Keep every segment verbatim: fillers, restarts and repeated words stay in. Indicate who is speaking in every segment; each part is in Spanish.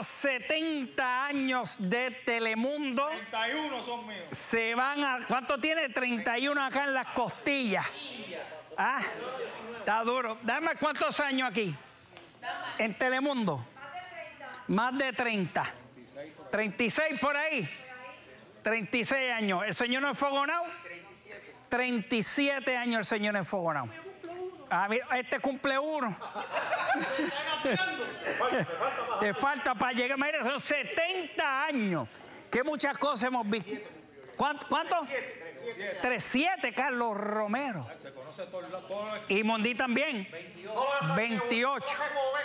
Speaker 1: los setenta años de Telemundo.
Speaker 2: treinta y uno son míos.
Speaker 1: Se van a... ¿Cuánto tiene? treinta y uno acá en las costillas. Ah, está duro. Dame cuántos años aquí. En Telemundo. Más de treinta. treinta y seis por ahí. treinta y seis años. ¿El señor no es fogonado? treinta y siete años el señor enfogonado. Ah, mira, este cumple uno. Te falta para llegar. Mira, son setenta años. Que muchas cosas hemos visto. ¿Cuánto? ¿Cuánto? treinta y siete, Carlos Romero.
Speaker 2: Se conoce todo, todo
Speaker 1: Y Mondi también. veintiocho.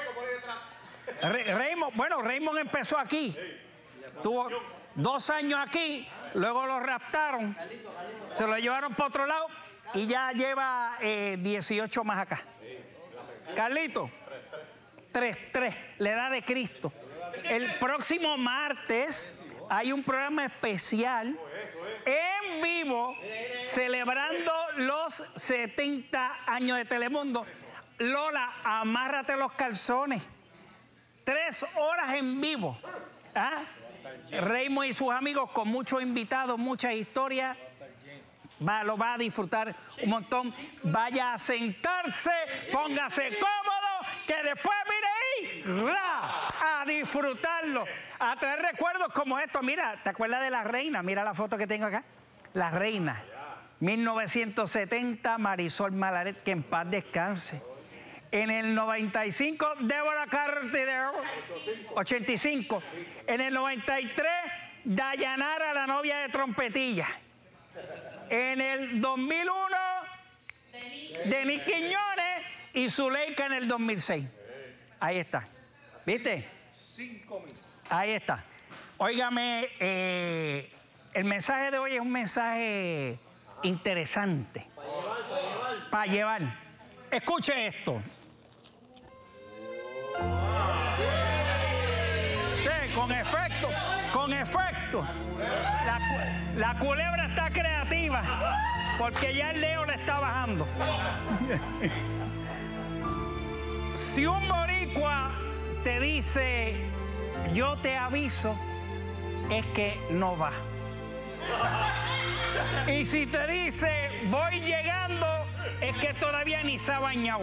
Speaker 1: Re Raymond, bueno, Raymond empezó aquí. Tuvo dos años aquí, luego lo raptaron, se lo llevaron para otro lado y ya lleva eh, dieciocho más acá. Carlito, tres tres, la edad de Cristo. El próximo martes hay un programa especial en vivo celebrando los setenta años de Telemundo. Lola, amárrate los calzones. Tres horas en vivo. ¿Ah? Raymond y sus amigos con muchos invitados, muchas historias. Va, lo va a disfrutar un montón. Vaya a sentarse, póngase cómodo, que después mire ahí, ¡ra! A disfrutarlo, a traer recuerdos como estos. Mira, ¿te acuerdas de La Reina? Mira la foto que tengo acá. La Reina, mil novecientos setenta, Marisol Malaret, que en paz descanse. En el noventa y cinco, Débora Carter, ochenta y cinco. En el noventa y tres, Dayanara, la novia de Trompetilla. En el dos mil uno, Denis Quiñones y Zuleika en el dos mil seis. Ahí está. ¿Viste?
Speaker 2: cinco mis.
Speaker 1: Ahí está. Óigame, eh, el mensaje de hoy es un mensaje interesante. Para llevar. Escuche esto. Sí, con efecto, con efecto. La, la culebra está creativa porque ya el Leo le está bajando. Si un boricua te dice, yo te aviso, es que no va. Y si te dice, voy llegando, es que todavía ni se ha bañado.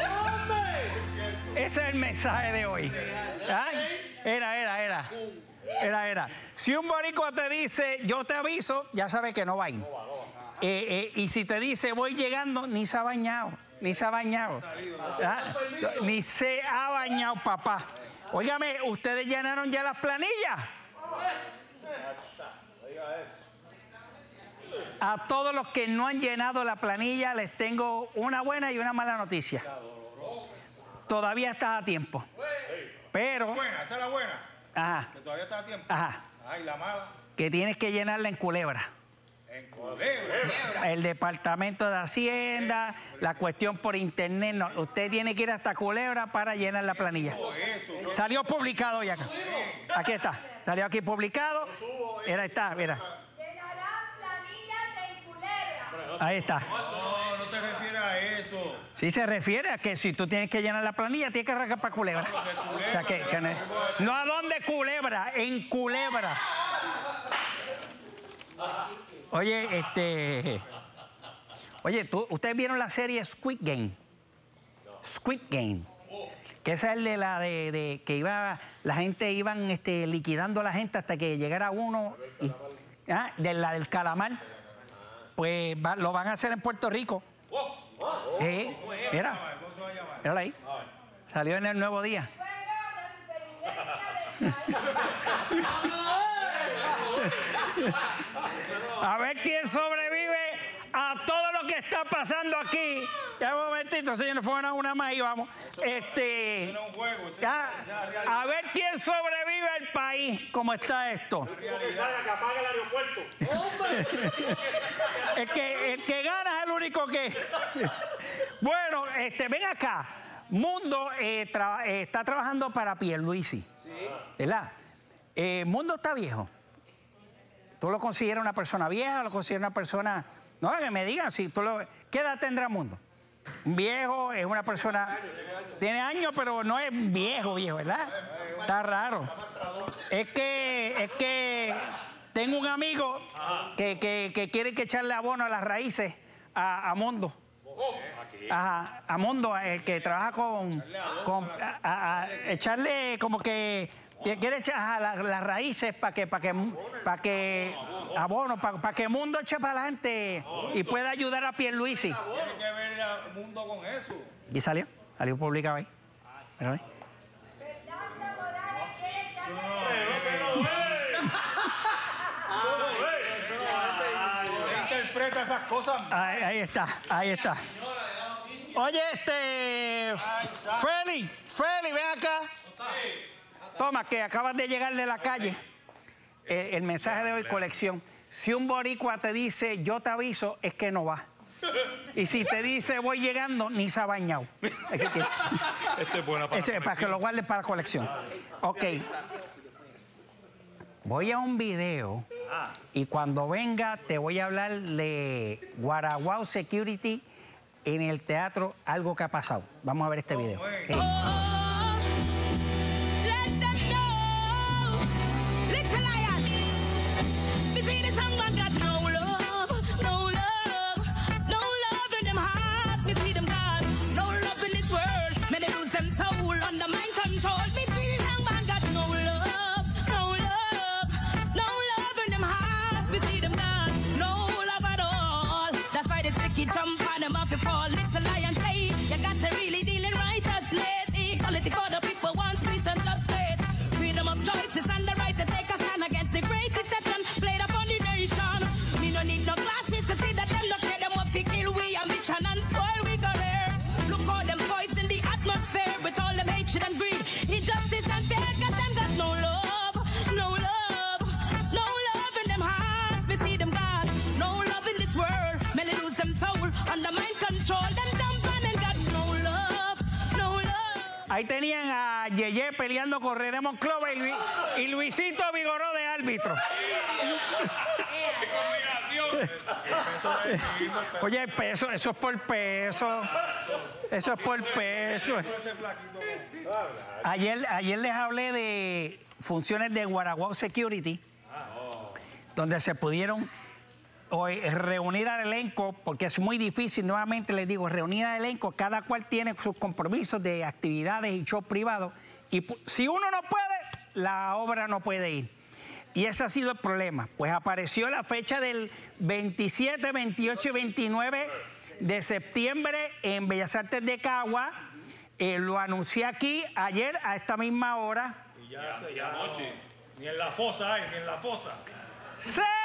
Speaker 1: Ese es el mensaje de hoy. ¿Ah? Era, era, era. Era, era. Si un boricua te dice, yo te aviso, ya sabes que no va a ir. Eh, eh, y si te dice, voy llegando, ni se ha bañado. Ni se ha bañado. ¿Ah? Ni se ha bañado, papá. Óigame, ¿ustedes llenaron ya las planillas? A todos los que no han llenado la planilla les tengo una buena y una mala noticia. Todavía estás a tiempo. Pero...
Speaker 2: Buena, esa es la buena.
Speaker 1: Ajá.
Speaker 2: Que todavía está a tiempo.
Speaker 1: Ajá.
Speaker 2: Ay, la mala.
Speaker 1: Que tienes que llenarla en Culebra.
Speaker 2: En Culebra.
Speaker 1: El Departamento de Hacienda, la cuestión por internet. No, usted tiene que ir hasta Culebra para llenar la planilla. Salió publicado hoy acá. Aquí está. Salió aquí publicado. Era, está, mira. Ahí está.
Speaker 2: No, no se refiere a eso.
Speaker 1: Sí se refiere a que si tú tienes que llenar la planilla, tienes que arrancar para Culebra. O sea, que, que no, no a dónde Culebra, en Culebra. Oye, este... Oye, ¿tú, ¿ustedes vieron la serie Squid Game? Squid Game. Que esa es el de la de, de que iba, la gente iban este, liquidando a la gente hasta que llegara uno y, ¿ah? de la del calamar. Pues va, lo van a hacer en Puerto Rico. ¿Eh? Mira, mírala ahí. Salió en El Nuevo Día. A ver quién sobrevive a todo lo que está pasando aquí. Ya un momentito, señor, fue una, una más y vamos. Este, ya, a ver quién sobrevive al país, como está esto. El que, el que gana es el único que... Bueno, este, ven acá. Mundo eh, tra eh, está trabajando para Pierluisi. ¿Verdad? Eh, Mundo está viejo. ¿Tú lo consideras una persona vieja? ¿Lo consideras una persona...? No, que me digan si tú lo... ¿Qué edad tendrá Mundo? Un viejo, es una persona... Tiene años, pero no es viejo, viejo, ¿verdad? Está raro. Es que, es que tengo un amigo que, que, que quiere que echarle abono a las raíces a, a Mondo. Ajá, a Mondo, el que trabaja con, con a, a, a echarle como que quiere echar a las la raíces para que para que para que abono para pa que Mundo eche para adelante y pueda ayudar a Pierluisi.
Speaker 2: Tiene que ver el mundo con eso.
Speaker 1: ¿Y salió? Salió publicado ahí. ¿Pero ahí?
Speaker 2: Interpreta esas cosas.
Speaker 1: Ahí, ahí está, ahí está. Oye, este... Feli, Feli, ven acá. Toma, que acabas de llegar de la calle. El, el mensaje de hoy, colección. Si un boricua te dice, yo te aviso, es que no va. Y si te dice, voy llegando, ni se ha bañado. Es que,
Speaker 3: Este es bueno para
Speaker 1: ese, para que lo guardes para colección. Ok. Voy a un video y cuando venga te voy a hablar de Guaraguao Security en el teatro, algo que ha pasado. Vamos a ver este video. Eh.
Speaker 4: Jump on them off you fall, little lion say you got to really deal in righteousness. Equality for the people wants peace and justice. Freedom of choices and the right to take a stand against the great deception played upon the nation. Me no need no glasses to see that them not care them what fi kill we ambition and spoil we career. Look how them poison the atmosphere with all them hatred and greed, injustice and fear. Cause them got no love, no love, no love in them heart. We see them God, no love in this world. May they lose them soul.
Speaker 1: Ahí tenían a Yeye peleando con René Monclova y, Luis, y Luisito Vigoró de árbitro. Oye, el peso, eso es por peso. Eso es por peso. Ayer, ayer les hablé de funciones de Guaraguao Security, donde se pudieron hoy reunir al elenco, porque es muy difícil, nuevamente les digo, reunir al elenco, cada cual tiene sus compromisos de actividades y shows privados, y si uno no puede, la obra no puede ir. Y ese ha sido el problema. Pues apareció la fecha del veintisiete, veintiocho y veintinueve de septiembre en Bellas Artes de Cagua. Eh, lo anuncié aquí ayer a esta misma hora.
Speaker 2: Y ya, ya, ya noche. Ni en la fosa hay, ni en la fosa.
Speaker 1: ¡Se vendió!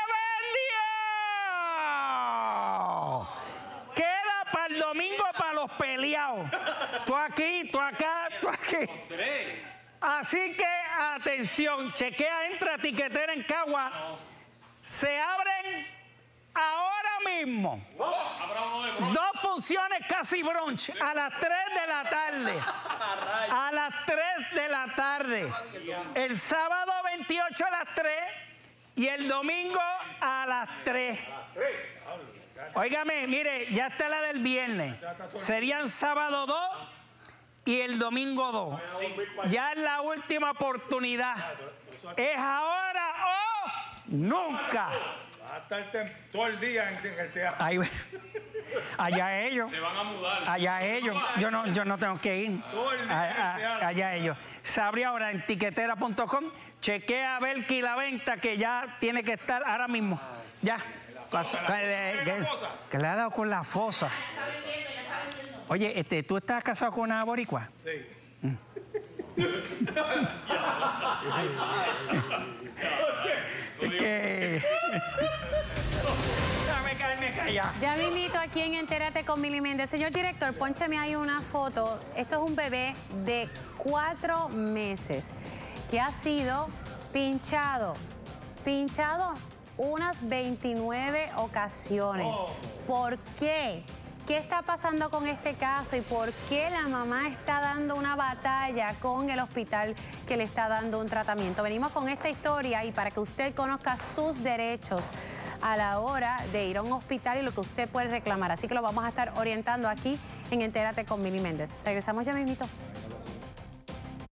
Speaker 1: Queda para el domingo para los peleados. Tú aquí, tú acá, tú aquí. Así que, atención, chequea, entra Tiquetera en Cagua. Se abren ahora mismo dos funciones casi brunch a las tres de la tarde. A las tres de la tarde. El sábado veintiocho a las tres y el domingo a las tres. Óigame, mire, ya está la del viernes. Serían sábado dos y el domingo dos. Ya es la última oportunidad. Es ahora o nunca.
Speaker 2: Va a estar todo el día en, en el teatro.
Speaker 1: Ahí, allá ellos.
Speaker 3: Se van a mudar.
Speaker 1: Allá ellos. Yo no, yo no tengo que ir.
Speaker 2: Todo el día en el teatro.
Speaker 1: Allá ellos. Se abre ahora en tiquetera punto com. Chequea a ver que la venta que ya tiene que estar ahora mismo. Ya.
Speaker 2: fosa,
Speaker 1: que,
Speaker 2: la,
Speaker 1: le,
Speaker 2: la
Speaker 1: que,
Speaker 2: fosa.
Speaker 1: que le ha dado con la fosa. Oye, este, ¿tú estás casado con una boricua?
Speaker 2: Sí.
Speaker 1: Mm. Es que... Déjame caerme callado.
Speaker 5: Ya me invito aquí en Entérate con Mili Méndez. Señor director, pónchame ahí una foto. Esto es un bebé de cuatro meses que ha sido pinchado. Pinchado unas veintinueve ocasiones. ¿Por qué? ¿Qué está pasando con este caso y por qué la mamá está dando una batalla con el hospital que le está dando un tratamiento? Venimos con esta historia y para que usted conozca sus derechos a la hora de ir a un hospital y lo que usted puede reclamar. Así que lo vamos a estar orientando aquí en Entérate con Mili Méndez. Regresamos ya mismito.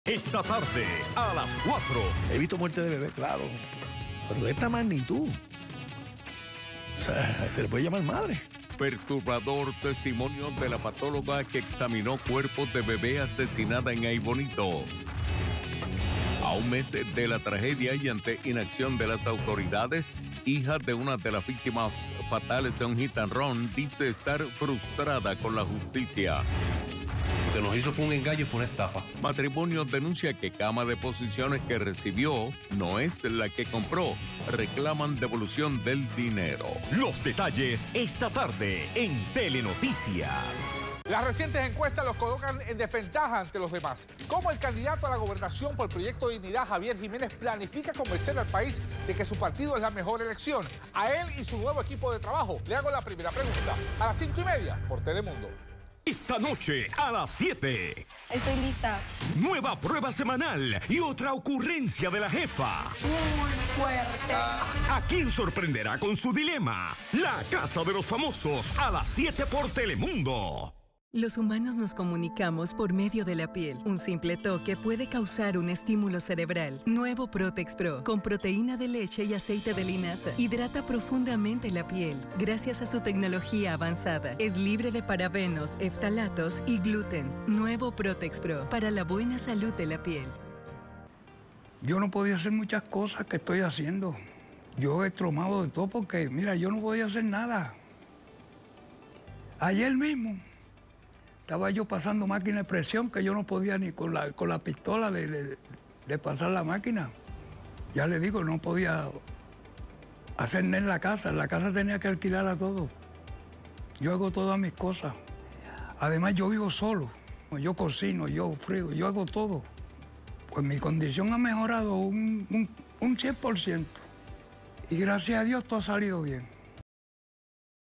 Speaker 6: Esta tarde, a las cuatro.
Speaker 7: He visto muerte de bebé, claro, pero de esta magnitud, o sea, se le puede llamar madre.
Speaker 8: Perturbador testimonio de la patóloga que examinó cuerpos de bebé asesinada en Aibonito. A un mes de la tragedia y ante inacción de las autoridades, hija de una de las víctimas fatales de un hit and run, dice estar frustrada con la justicia.
Speaker 3: Lo que nos hizo fue un engaño, fue una estafa.
Speaker 8: Matrimonio denuncia que cama de posiciones que recibió no es la que compró. Reclaman devolución del dinero.
Speaker 6: Los detalles esta tarde en Telenoticias.
Speaker 9: Las recientes encuestas los colocan en desventaja ante los demás. ¿Cómo el candidato a la gobernación por Proyecto Dignidad, Javier Jiménez, planifica convencer al país de que su partido es la mejor elección? A él y su nuevo equipo de trabajo le hago la primera pregunta. A las cinco y media por Telemundo.
Speaker 6: Esta noche a las siete.
Speaker 10: Estoy lista.
Speaker 6: Nueva prueba semanal y otra ocurrencia de la jefa.
Speaker 10: Muy fuerte.
Speaker 6: ¿A quién sorprenderá con su dilema? La Casa de los Famosos a las siete por Telemundo.
Speaker 11: Los humanos nos comunicamos por medio de la piel. Un simple toque puede causar un estímulo cerebral. Nuevo Protex Pro, con proteína de leche y aceite de linaza, hidrata profundamente la piel. Gracias a su tecnología avanzada, es libre de parabenos, eftalatos y gluten. Nuevo Protex Pro, para la buena salud de la piel.
Speaker 12: Yo no podía hacer muchas cosas que estoy haciendo. Yo he traumado de todo porque, mira, yo no podía hacer nada. Ayer mismo estaba yo pasando máquina de presión que yo no podía ni con la, con la pistola de, de, de pasar la máquina. Ya le digo, no podía hacer nada en la casa. En la casa tenía que alquilarla todo. Yo hago todas mis cosas. Además, yo vivo solo. Yo cocino, yo frío, yo hago todo. Pues mi condición ha mejorado un, un, un cien por ciento. Y gracias a Dios todo ha salido bien.